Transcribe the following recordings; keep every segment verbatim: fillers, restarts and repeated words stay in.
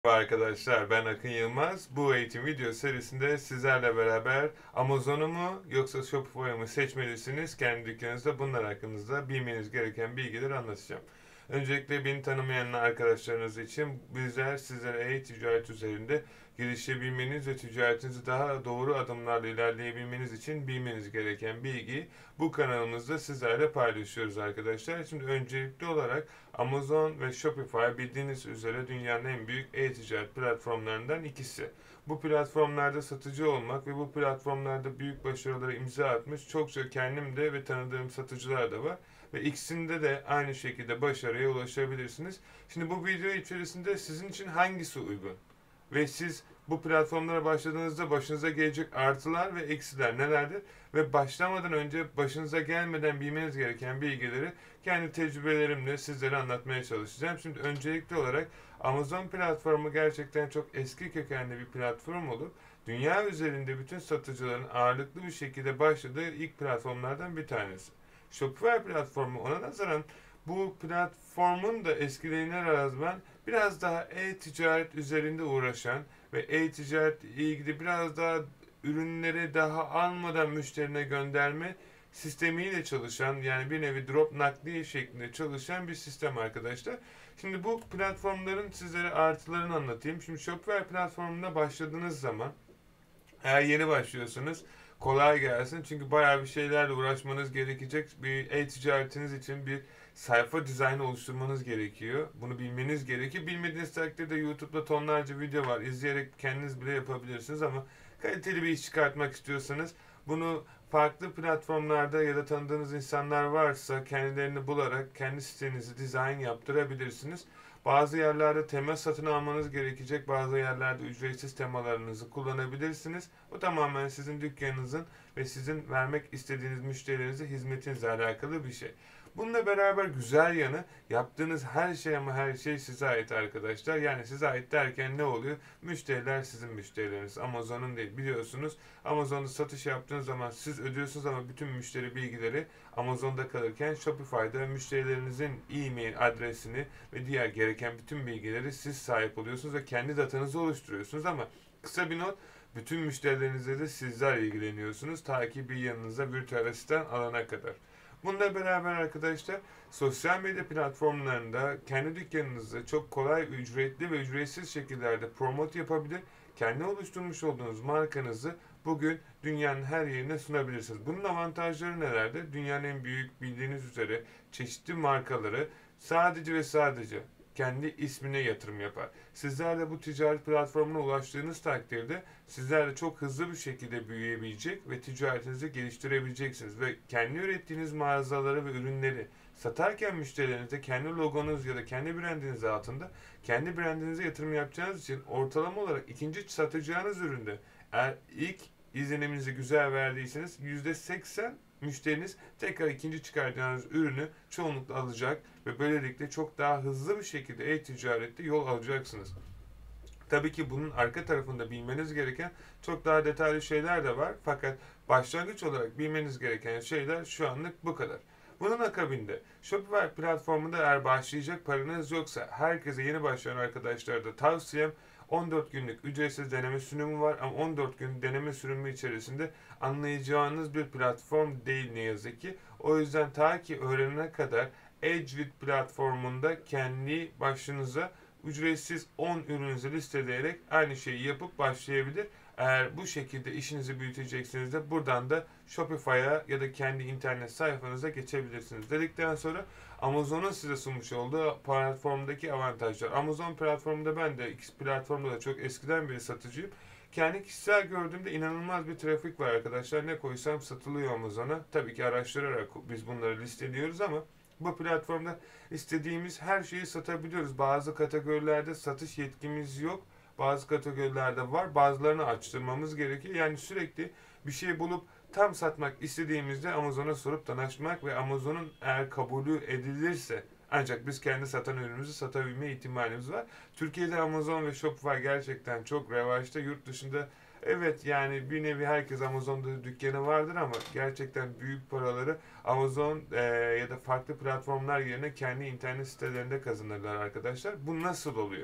Merhaba arkadaşlar, ben Akın Yılmaz. Bu eğitim video serisinde sizlerle beraber Amazon'u mu yoksa Shopify'ı mı seçmelisiniz? Kendi dükkanınızda bunlar hakkında bilmeniz gereken bilgileri anlatacağım. Öncelikle beni tanımayan arkadaşlarınız için bizler sizlere e-ticaret üzerinde gelişebilmeniz ve ticaretinizi daha doğru adımlarla ilerleyebilmeniz için bilmeniz gereken bilgiyi bu kanalımızda sizlerle paylaşıyoruz arkadaşlar. Şimdi öncelikli olarak Amazon ve Shopify bildiğiniz üzere dünyanın en büyük e-ticaret platformlarından ikisi. Bu platformlarda satıcı olmak ve bu platformlarda büyük başarılara imza atmış çokça kendim de ve tanıdığım satıcılar da var. Ve ikisinde de aynı şekilde başarıya ulaşabilirsiniz. Şimdi bu video içerisinde sizin için hangisi uygun? Ve siz bu platformlara başladığınızda başınıza gelecek artılar ve eksiler nelerdir? Ve başlamadan önce başınıza gelmeden bilmeniz gereken bilgileri kendi tecrübelerimle sizlere anlatmaya çalışacağım. Şimdi öncelikli olarak Amazon platformu gerçekten çok eski kökenli bir platform olup dünya üzerinde bütün satıcıların ağırlıklı bir şekilde başladığı ilk platformlardan bir tanesi. Shopify platformu ona nazaran bu platformun da eskilerine rağmen biraz daha e-ticaret üzerinde uğraşan ve e-ticaret ile ilgili biraz daha ürünleri daha almadan müşterine gönderme sistemiyle çalışan, yani bir nevi drop nakliye şeklinde çalışan bir sistem arkadaşlar. Şimdi bu platformların sizlere artılarını anlatayım. Şimdi Shopify platformuna başladığınız zaman, eğer yeni başlıyorsunuz, kolay gelsin. Çünkü bayağı bir şeylerle uğraşmanız gerekecek. Bir e-ticaretiniz için bir sayfa dizaynı oluşturmanız gerekiyor. Bunu bilmeniz gerekiyor. Bilmediğiniz takdirde YouTube'da tonlarca video var. İzleyerek kendiniz bile yapabilirsiniz ama kaliteli bir iş çıkartmak istiyorsanız bunu farklı platformlarda ya da tanıdığınız insanlar varsa kendilerini bularak kendi sitenizi dizayn yaptırabilirsiniz. Bazı yerlerde tema satın almanız gerekecek. Bazı yerlerde ücretsiz temalarınızı kullanabilirsiniz. Bu tamamen sizin dükkanınızın ve sizin vermek istediğiniz müşterilerinize hizmetinizle alakalı bir şey. Bununla beraber güzel yanı, yaptığınız her şey ama her şey size ait arkadaşlar. Yani size ait derken ne oluyor? Müşteriler sizin müşterileriniz. Amazon'un değil, biliyorsunuz. Amazon'da satış yaptığınız zaman siz ödüyorsunuz ama bütün müşteri bilgileri Amazon'da kalırken Shopify'da müşterilerinizin e-mail adresini ve diğer gereken bütün bilgileri siz sahip oluyorsunuz ve kendi datanızı oluşturuyorsunuz ama kısa bir not, bütün müşterilerinizle de sizler ilgileniyorsunuz ta ki bir yanınıza virtüel asistan alana kadar. Bununla beraber arkadaşlar sosyal medya platformlarında kendi dükkanınızı çok kolay, ücretli ve ücretsiz şekillerde promote yapabilir. Kendi oluşturmuş olduğunuz markanızı bugün dünyanın her yerine sunabilirsiniz. Bunun avantajları nelerdir? Dünyanın en büyük, bildiğiniz üzere, çeşitli markaları sadece ve sadece kendi ismine yatırım yapar. Sizler de bu ticaret platformuna ulaştığınız takdirde sizler de çok hızlı bir şekilde büyüyebilecek ve ticaretinizi geliştirebileceksiniz ve kendi ürettiğiniz mağazaları ve ürünleri satarken müşterilerinize kendi logonuz ya da kendi brandiniz altında kendi brandinize yatırım yapacağınız için ortalama olarak ikinci satacağınız üründe, eğer ilk izleniminizi güzel verdiyseniz, yüzde seksen müşteriniz tekrar ikinci çıkaracağınız ürünü çoğunlukla alacak ve böylelikle çok daha hızlı bir şekilde e-ticarette yol alacaksınız. Tabii ki bunun arka tarafında bilmeniz gereken çok daha detaylı şeyler de var. Fakat başlangıç olarak bilmeniz gereken şeyler şu anlık bu kadar. Bunun akabinde Shopify platformunda eğer başlayacak paranız yoksa, herkese yeni başlayan arkadaşlara da tavsiyem, on dört günlük ücretsiz deneme sürümü var ama on dört gün deneme sürümü içerisinde anlayacağınız bir platform değil ne yazık ki. O yüzden ta ki öğrenene kadar Edgewit platformunda kendi başınıza ücretsiz on ürününüzü listeleyerek aynı şeyi yapıp başlayabilir. Eğer bu şekilde işinizi büyüteceksiniz de buradan da Shopify'a ya da kendi internet sayfanıza geçebilirsiniz. Dedikten sonra Amazon'un size sunmuş olduğu platformdaki avantajlar. Amazon platformunda, ben de X platformda da çok eskiden beri satıcıyım. Kendi kişisel gördüğümde inanılmaz bir trafik var arkadaşlar. Ne koysam satılıyor Amazon'a. Tabii ki araştırarak biz bunları listeliyoruz ama bu platformda istediğimiz her şeyi satabiliyoruz. Bazı kategorilerde satış yetkimiz yok. Bazı kategorilerde var. Bazılarını açtırmamız gerekiyor. Yani sürekli bir şey bulup tam satmak istediğimizde Amazon'a sorup danışmak ve Amazon'un eğer kabulü edilirse ancak biz kendi satan ürünümüzü satabilme ihtimalimiz var. Türkiye'de Amazon ve Shopify gerçekten çok revaçta. Yurt dışında evet, yani bir nevi herkes Amazon'da dükkanı vardır ama gerçekten büyük paraları Amazon e, ya da farklı platformlar yerine kendi internet sitelerinde kazanırlar arkadaşlar. Bu nasıl oluyor?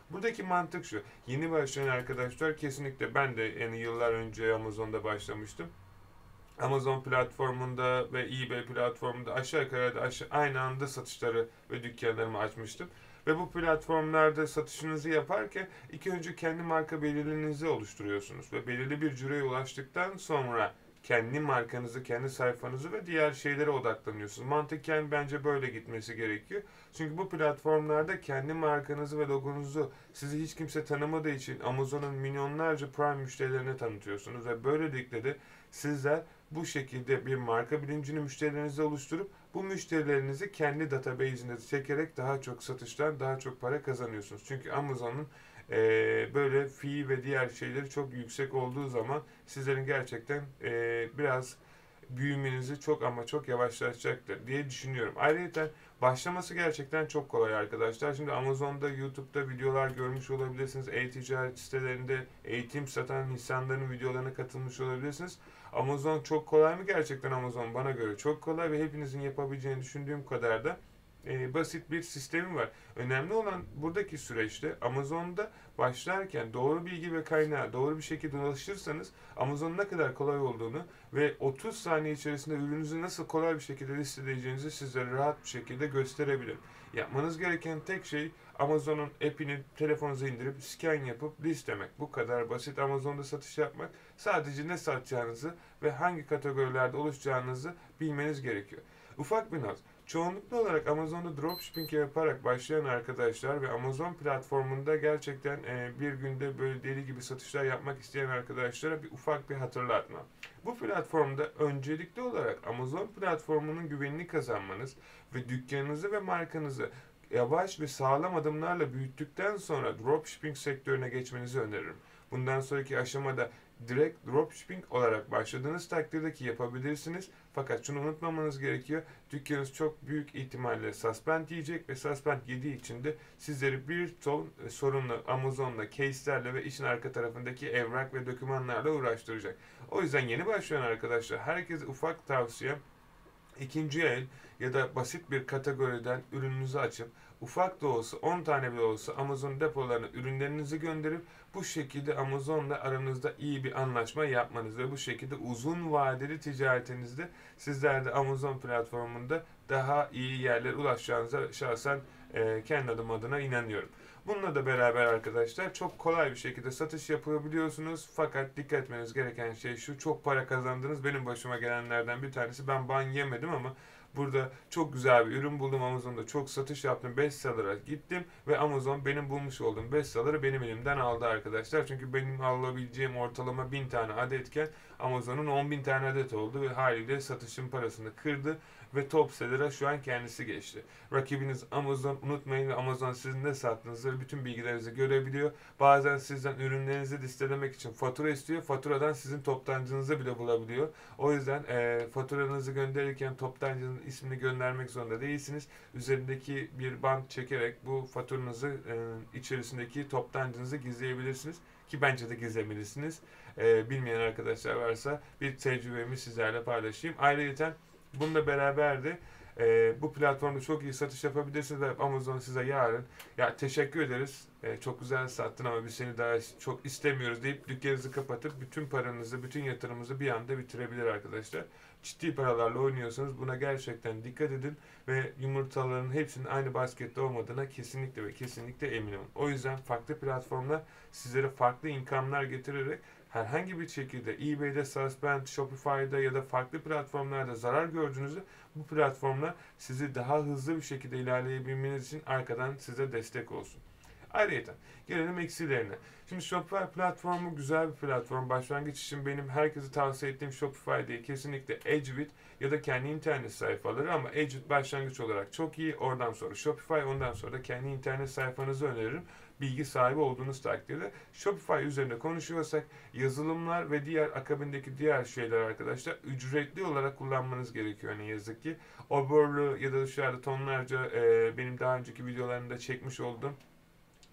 Buradaki mantık şu. Yeni başlayan arkadaşlar kesinlikle, ben de yani yıllar önce Amazon'da başlamıştım. Amazon platformunda ve eBay platformunda aşağı yukarı aşağı, aynı anda satışları ve dükkanlarımı açmıştım. Ve bu platformlarda satışınızı yaparken ilk önce kendi marka belirliliğinizi oluşturuyorsunuz. Ve belirli bir cüreye ulaştıktan sonra kendi markanızı, kendi sayfanızı ve diğer şeylere odaklanıyorsunuz. Mantıken bence böyle gitmesi gerekiyor. Çünkü bu platformlarda kendi markanızı ve logonuzu sizi hiç kimse tanımadığı için Amazon'un milyonlarca Prime müşterilerine tanıtıyorsunuz. Ve böylelikle de sizler bu şekilde bir marka bilincini müşterilerinize oluşturup bu müşterilerinizi kendi database'inize çekerek daha çok satıştan daha çok para kazanıyorsunuz. Çünkü Amazon'un e, böyle fee ve diğer şeyleri çok yüksek olduğu zaman sizlerin gerçekten e, biraz büyümenizi çok ama çok yavaşlatacaktır diye düşünüyorum. Ayrıca başlaması gerçekten çok kolay arkadaşlar. Şimdi Amazon'da, YouTube'da videolar görmüş olabilirsiniz. E-ticaret sitelerinde eğitim satan insanların videolarına katılmış olabilirsiniz. Amazon çok kolay mı? Gerçekten Amazon bana göre çok kolay ve hepinizin yapabileceğini düşündüğüm kadar da e, basit bir sistemi var. Önemli olan buradaki süreçte Amazon'da başlarken doğru bilgi ve kaynağı doğru bir şekilde ulaşırsanız Amazon'un ne kadar kolay olduğunu ve otuz saniye içerisinde ürününüzü nasıl kolay bir şekilde listeleyeceğinizi sizlere rahat bir şekilde gösterebilirim. Yapmanız gereken tek şey Amazon'un app'ini telefonunuza indirip scan yapıp listelemek. Bu kadar basit. Amazon'da satış yapmak, sadece ne satacağınızı ve hangi kategorilerde oluşacağınızı bilmeniz gerekiyor. Ufak bir not. Çoğunlukla olarak Amazon'da dropshipping yaparak başlayan arkadaşlar ve Amazon platformunda gerçekten e, bir günde böyle deli gibi satışlar yapmak isteyen arkadaşlara bir ufak bir hatırlatma. Bu platformda öncelikli olarak Amazon platformunun güvenini kazanmanız ve dükkanınızı ve markanızı yavaş ve sağlam adımlarla büyüttükten sonra dropshipping sektörüne geçmenizi öneririm. Bundan sonraki aşamada direkt dropshipping olarak başladığınız takdirde ki yapabilirsiniz. Fakat şunu unutmamanız gerekiyor. Dükkanınız çok büyük ihtimalle suspend yiyecek ve suspend yediği için de sizleri bir ton sorunlu Amazon'la, case'lerle ve işin arka tarafındaki evrak ve dokümanlarla uğraştıracak. O yüzden yeni başlayan arkadaşlar, herkese ufak tavsiyem, İkinci el ya da basit bir kategoriden ürününüzü açıp ufak da olsa on tane bile olsa Amazon depolarına ürünlerinizi gönderip bu şekilde Amazon'la aranızda iyi bir anlaşma yapmanız ve bu şekilde uzun vadeli ticaretinizde sizler de Amazon platformunda daha iyi yerlere ulaşacağınıza şahsen e, kendi adım adına inanıyorum. Bununla da beraber arkadaşlar çok kolay bir şekilde satış yapabiliyorsunuz. Fakat dikkat etmeniz gereken şey şu: çok para kazandınız. Benim başıma gelenlerden bir tanesi, ben ban yemedim ama burada çok güzel bir ürün buldum. Amazon'da çok satış yaptım. Bestseller'a gittim ve Amazon benim bulmuş olduğum bestseller'ı benim elimden aldı arkadaşlar. Çünkü benim alabileceğim ortalama bin tane adetken Amazon'un on bin tane adet oldu ve haliyle satışın parasını kırdı ve top seller'a şu an kendisi geçti. Rakibiniz Amazon, unutmayın, ve Amazon sizin ne sattığınızı ve bütün bilgilerinizi görebiliyor. Bazen sizden ürünlerinizi listelemek için fatura istiyor. Faturadan sizin toptancınızı bile bulabiliyor. O yüzden e, faturanızı gönderirken toptancınızın ismini göndermek zorunda değilsiniz. Üzerindeki bir bant çekerek bu faturanızı e, içerisindeki toptancınızı gizleyebilirsiniz. Ki bence de gizlemelisiniz. E, bilmeyen arkadaşlar varsa bir tecrübemi sizlerle paylaşayım. Ayrıca bununla beraber de e, bu platformda çok iyi satış yapabilirsiniz ve Amazon size yarın ya teşekkür ederiz, e, çok güzel sattın ama biz seni daha çok istemiyoruz deyip dükkanınızı kapatıp bütün paranızı, bütün yatırımınızı bir anda bitirebilir arkadaşlar. Ciddi paralarla oynuyorsanız buna gerçekten dikkat edin ve yumurtaların hepsinin aynı baskette olmadığına kesinlikle ve kesinlikle emin olun. O yüzden farklı platformlar sizlere farklı income'lar getirerek herhangi bir şekilde eBay'de, Suspend, Shopify'da ya da farklı platformlarda zarar gördüğünüzde bu platformlar sizi daha hızlı bir şekilde ilerleyebilmeniz için arkadan size destek olsun. Ayrıca gelelim eksilerine. Şimdi Shopify platformu güzel bir platform. Başlangıç için benim herkese tavsiye ettiğim Shopify değil, kesinlikle Edgewit ya da kendi internet sayfaları, ama Edgewit başlangıç olarak çok iyi. Oradan sonra Shopify, ondan sonra da kendi internet sayfanızı öneririm. Bilgi sahibi olduğunuz takdirde. Shopify üzerinde konuşuyorsak yazılımlar ve diğer akabindeki diğer şeyler arkadaşlar ücretli olarak kullanmanız gerekiyor ne yazık ki. Oberlo ya da dışarıda tonlarca e, benim daha önceki videolarımda çekmiş olduğum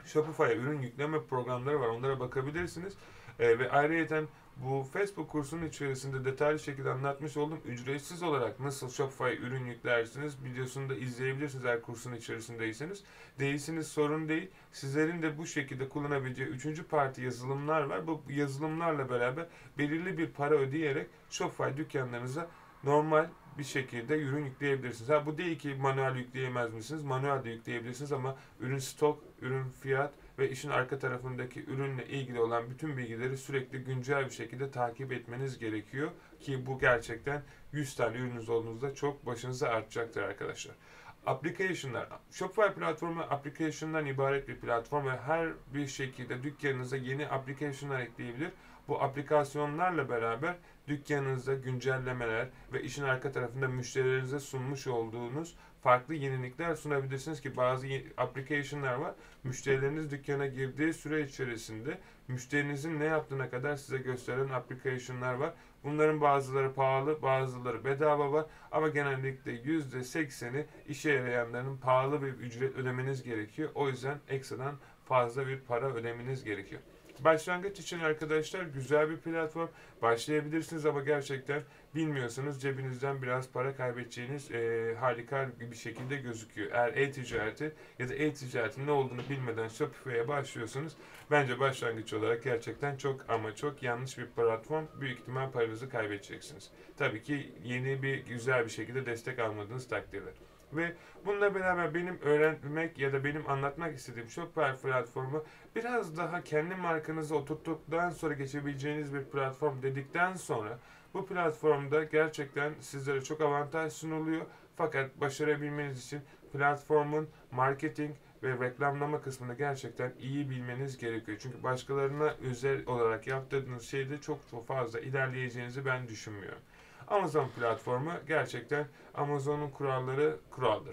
Shopify'a ürün yükleme programları var. Onlara bakabilirsiniz. E, ve ayrıca bu Facebook kursunun içerisinde detaylı şekilde anlatmış olduğum ücretsiz olarak nasıl Shopify ürün yüklersiniz videosunu da izleyebilirsiniz eğer kursun içerisindeyseniz. Değilsiniz sorun değil. Sizlerin de bu şekilde kullanabileceği üçüncü parti yazılımlar var. Bu yazılımlarla beraber belirli bir para ödeyerek Shopify dükkanlarınıza normal bir şekilde ürün yükleyebilirsiniz. Ha, bu değil ki manuel yükleyemez misiniz? Manuel de yükleyebilirsiniz ama ürün stok, ürün fiyat ve işin arka tarafındaki ürünle ilgili olan bütün bilgileri sürekli güncel bir şekilde takip etmeniz gerekiyor ki bu gerçekten yüz tane ürününüz olduğunuzda çok başınıza artacaktır arkadaşlar. Application'lar. Shopify platformu application'dan ibaret bir platform ve her bir şekilde dükkanınıza yeni application'lar ekleyebilir. Bu aplikasyonlarla beraber dükkanınızda güncellemeler ve işin arka tarafında müşterilerinize sunmuş olduğunuz farklı yenilikler sunabilirsiniz ki bazı application'lar var. Müşterileriniz dükkana girdiği süre içerisinde müşterinizin ne yaptığına kadar size gösteren application'lar var. Bunların bazıları pahalı, bazıları bedava var ama genellikle yüzde sekseni işe yarayanların pahalı bir ücret ödemeniz gerekiyor. O yüzden ekstradan fazla bir para ödemeniz gerekiyor. Başlangıç için arkadaşlar güzel bir platform. Başlayabilirsiniz ama gerçekten bilmiyorsanız cebinizden biraz para kaybedeceğiniz e, harika bir şekilde gözüküyor. Eğer e-ticareti ya da e-ticaretin ne olduğunu bilmeden Shopify'ye başlıyorsanız bence başlangıç olarak gerçekten çok ama çok yanlış bir platform. Büyük ihtimal paranızı kaybedeceksiniz. Tabii ki yeni bir güzel bir şekilde destek almadığınız takdirde. Ve bununla beraber benim öğrenmek ya da benim anlatmak istediğim Shopify platformu biraz daha kendi markanızı oturttuktan sonra geçebileceğiniz bir platform dedikten sonra bu platformda gerçekten sizlere çok avantaj sunuluyor. Fakat başarabilmeniz için platformun marketing ve reklamlama kısmını gerçekten iyi bilmeniz gerekiyor. Çünkü başkalarına özel olarak yaptığınız şeyde çok çok fazla ilerleyeceğinizi ben düşünmüyorum. Amazon platformu gerçekten Amazon'un kuralları kuraldır.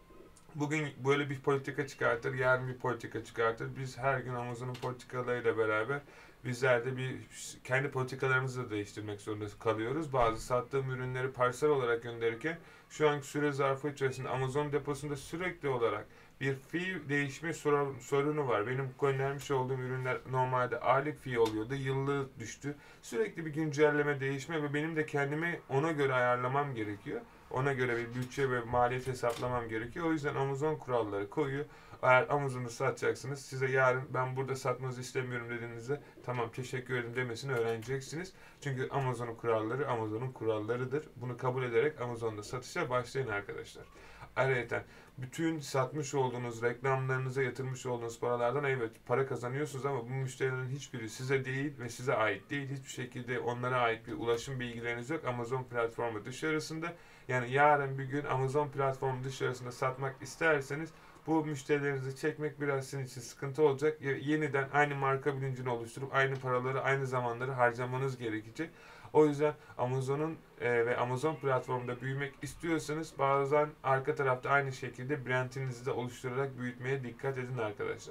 Bugün böyle bir politika çıkartır, yarın bir politika çıkartır. Biz her gün Amazon'un politikalarıyla beraber bizler de bir kendi politikalarımızı da değiştirmek zorunda kalıyoruz. Bazı sattığım ürünleri parsel olarak gönderirken şu anki süre zarfı içerisinde Amazon deposunda sürekli olarak bir fee değişme sorunu var. Benim göndermiş olduğum ürünler normalde aylık fee oluyordu. Yıllığı düştü. Sürekli bir güncelleme, değişme ve benim de kendimi ona göre ayarlamam gerekiyor. Ona göre bir bütçe ve maliyet hesaplamam gerekiyor. O yüzden Amazon kuralları koyuyor. Eğer Amazon'u satacaksınız, size yarın ben burada satmanızı istemiyorum dediğinizde tamam teşekkür ederim demesini öğreneceksiniz. Çünkü Amazon'un kuralları Amazon'un kurallarıdır. Bunu kabul ederek Amazon'da satışa başlayın arkadaşlar. Ayrıca bütün satmış olduğunuz reklamlarınıza yatırmış olduğunuz paralardan evet para kazanıyorsunuz ama bu müşterilerin hiçbiri size değil ve size ait değil. Hiçbir şekilde onlara ait bir ulaşım bilgileriniz yok Amazon platformu dışarısında. Yani yarın bir gün Amazon platformu dışarısında satmak isterseniz bu müşterilerinizi çekmek biraz sizin için sıkıntı olacak. Yeniden aynı marka bilincini oluşturup aynı paraları aynı zamanları harcamanız gerekecek. O yüzden Amazon'un e, ve Amazon platformunda büyümek istiyorsanız bazen arka tarafta aynı şekilde brandinizi de oluşturarak büyütmeye dikkat edin arkadaşlar.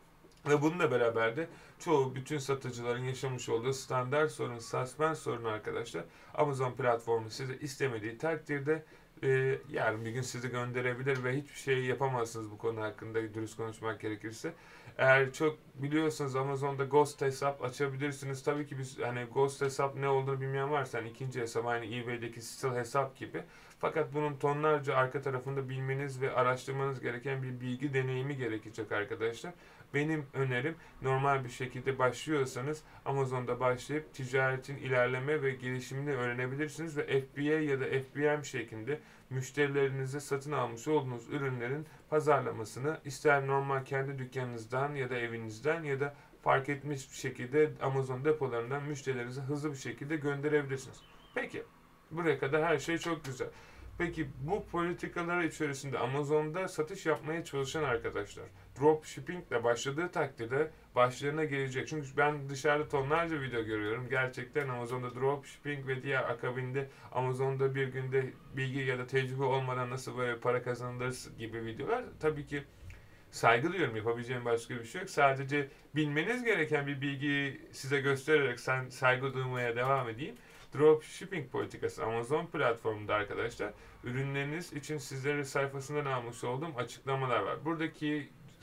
Ve bununla beraber de çoğu bütün satıcıların yaşamış olduğu standart sorun, suspens sorunu arkadaşlar. Amazon platformu size istemediği takdirde e, yarın bir gün sizi gönderebilir ve hiçbir şey yapamazsınız bu konu hakkında dürüst konuşmak gerekirse. Eğer çok biliyorsanız Amazon'da Ghost hesap açabilirsiniz. Tabii ki biz hani Ghost hesap ne olduğunu bilmeyen varsa hani ikinci hesap aynı eBay'deki still hesap gibi. Fakat bunun tonlarca arka tarafında bilmeniz ve araştırmanız gereken bir bilgi deneyimi gerekecek arkadaşlar. Benim önerim normal bir şekilde başlıyorsanız Amazon'da başlayıp ticaretin ilerleme ve gelişimini öğrenebilirsiniz ve F B A ya da F B M şeklinde müşterilerinize satın almış olduğunuz ürünlerin pazarlamasını ister normal kendi dükkanınızdan ya da evinizden ya da fark etmiş bir şekilde Amazon depolarından müşterilerinize hızlı bir şekilde gönderebilirsiniz. Peki, buraya kadar her şey çok güzel. Peki bu politikalar içerisinde Amazon'da satış yapmaya çalışan arkadaşlar dropshipping ile başladığı takdirde başlarına gelecek. Çünkü ben dışarıda tonlarca video görüyorum. Gerçekten Amazon'da dropshipping ve diğer akabinde Amazon'da bir günde bilgi ya da tecrübe olmadan nasıl böyle para kazanılır gibi videolar. Tabii ki saygı duyuyorum. Yapabileceğim başka bir şey yok. Sadece bilmeniz gereken bir bilgiyi size göstererek sen saygı duymaya devam edeyim. Dropshipping politikası Amazon platformunda arkadaşlar ürünleriniz için sizlere sayfasından almış olduğum açıklamalar var. Buradaki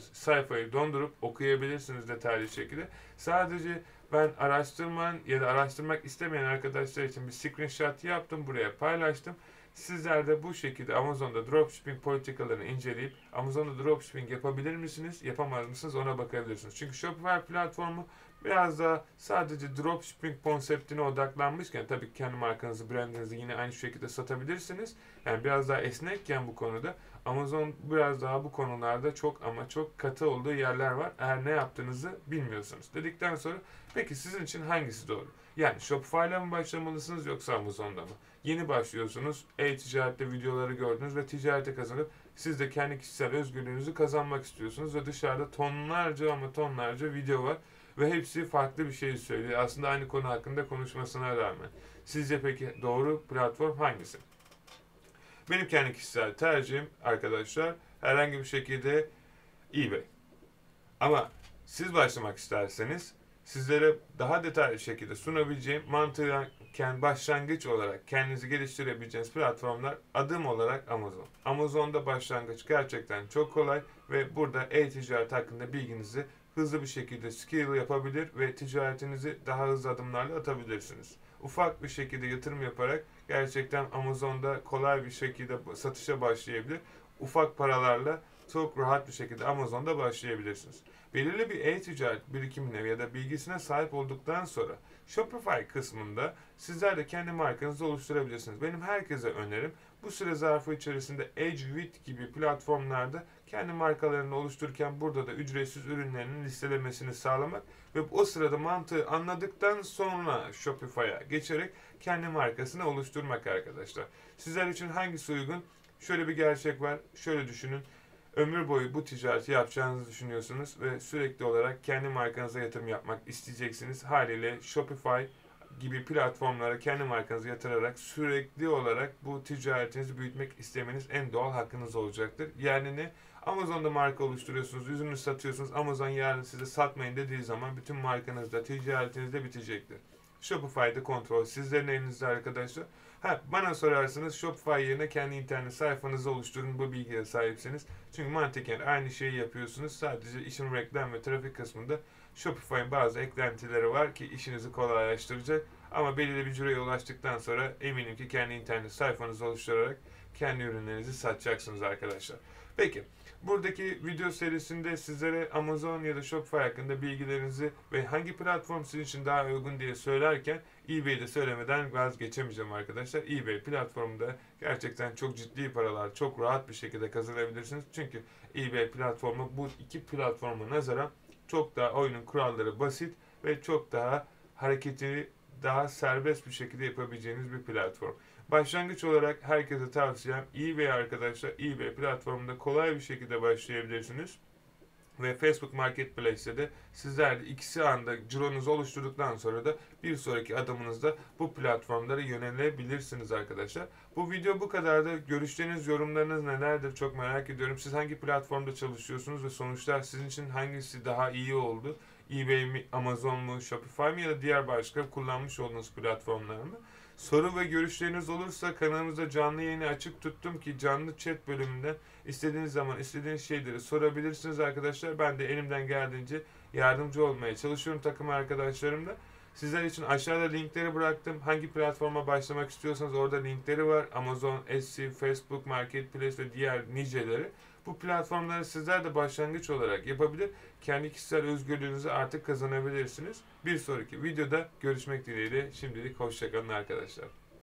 sayfayı dondurup okuyabilirsiniz detaylı şekilde. Sadece ben araştırman ya da araştırmak istemeyen arkadaşlar için bir screenshot yaptım, buraya paylaştım. Sizler de bu şekilde Amazon'da dropshipping politikalarını inceleyip Amazon'da dropshipping yapabilir misiniz, yapamaz mısınız ona bakabilirsiniz. Çünkü Shopify platformu biraz daha sadece dropshipping konseptine odaklanmışken, tabii kendi markanızı, brandinizi yine aynı şekilde satabilirsiniz. Yani biraz daha esnekken bu konuda Amazon biraz daha bu konularda çok ama çok katı olduğu yerler var. Eğer ne yaptığınızı bilmiyorsanız. Dedikten sonra peki sizin için hangisi doğru? Yani Shopify'la mı başlamalısınız yoksa Amazon'da mı? Yeni başlıyorsunuz, e-ticarette videoları gördünüz ve ticarete kazanıp siz de kendi kişisel özgürlüğünüzü kazanmak istiyorsunuz ve dışarıda tonlarca ama tonlarca video var ve hepsi farklı bir şey söylüyor. Aslında aynı konu hakkında konuşmasına rağmen. Sizce peki doğru platform hangisi? Benim kendi kişisel tercihim arkadaşlar herhangi bir şekilde eBay. Ama siz başlamak isterseniz sizlere daha detaylı şekilde sunabileceğim mantıken başlangıç olarak kendinizi geliştirebileceğiniz platformlar adım olarak Amazon. Amazon'da başlangıç gerçekten çok kolay ve burada e-ticaret hakkında bilginizi hızlı bir şekilde scale yapabilir ve ticaretinizi daha hızlı adımlarla atabilirsiniz. Ufak bir şekilde yatırım yaparak gerçekten Amazon'da kolay bir şekilde satışa başlayabilir. Ufak paralarla çok rahat bir şekilde Amazon'da başlayabilirsiniz. Belirli bir e-ticaret birikimine ya da bilgisine sahip olduktan sonra Shopify kısmında sizler de kendi markanızı oluşturabilirsiniz. Benim herkese önerim bu süre zarfı içerisinde Edgewit gibi platformlarda kendi markalarını oluştururken burada da ücretsiz ürünlerinin listelemesini sağlamak ve o sırada mantığı anladıktan sonra Shopify'a geçerek kendi markasını oluşturmak arkadaşlar. Sizler için hangisi uygun? Şöyle bir gerçek var. Şöyle düşünün. Ömür boyu bu ticareti yapacağınızı düşünüyorsunuz ve sürekli olarak kendi markanıza yatırım yapmak isteyeceksiniz. Haliyle Shopify gibi platformlara kendi markanızı yatırarak sürekli olarak bu ticaretinizi büyütmek istemeniz en doğal hakkınız olacaktır. Yani ne? Amazon'da marka oluşturuyorsunuz, ürünü satıyorsunuz. Amazon yarın size satmayın dediği zaman bütün markanızda, ticaretinizde bitecektir. Shopify'da kontrol sizlerin elinizde arkadaşlar. Ha, bana sorarsanız Shopify yerine kendi internet sayfanızı oluşturun, bu bilgiye sahipseniz. Çünkü mantıken aynı şeyi yapıyorsunuz. Sadece işin reklam ve trafik kısmında Shopify'ın bazı eklentileri var ki işinizi kolaylaştıracak. Ama belirli bir cüreye ulaştıktan sonra eminim ki kendi internet sayfanızı oluşturarak kendi ürünlerinizi satacaksınız arkadaşlar. Peki, buradaki video serisinde sizlere Amazon ya da Shopify hakkında bilgilerinizi ve hangi platform sizin için daha uygun diye söylerken eBay'de söylemeden vazgeçemeyeceğim arkadaşlar. eBay platformunda gerçekten çok ciddi paralar çok rahat bir şekilde kazanabilirsiniz. Çünkü eBay platformu bu iki platforma nazaran çok daha oyunun kuralları basit ve çok daha hareketi daha serbest bir şekilde yapabileceğiniz bir platform. Başlangıç olarak herkese tavsiyem eBay arkadaşlar. eBay platformunda kolay bir şekilde başlayabilirsiniz. Ve Facebook Marketplace'te de sizler de ikisi anda cironuzu oluşturduktan sonra da bir sonraki adımınızda bu platformlara yönelebilirsiniz arkadaşlar. Bu video bu kadardı. Görüşleriniz, yorumlarınız nelerdir çok merak ediyorum. Siz hangi platformda çalışıyorsunuz ve sonuçlar sizin için hangisi daha iyi oldu? eBay mi, Amazon mu, Shopify mi ya da diğer başka kullanmış olduğunuz platformlar mı? Soru ve görüşleriniz olursa kanalımızda canlı yayını açık tuttum ki canlı chat bölümünden istediğiniz zaman istediğiniz şeyleri sorabilirsiniz arkadaşlar. Ben de elimden geldiğince yardımcı olmaya çalışıyorum takım arkadaşlarımla. Sizler için aşağıda linkleri bıraktım. Hangi platforma başlamak istiyorsanız orada linkleri var. Amazon, Etsy, Facebook Marketplace ve diğer niceleri. Bu platformları sizler de başlangıç olarak yapabilir. Kendi kişisel özgürlüğünüzü artık kazanabilirsiniz. Bir sonraki videoda görüşmek dileğiyle. Şimdilik hoşça kalın arkadaşlar.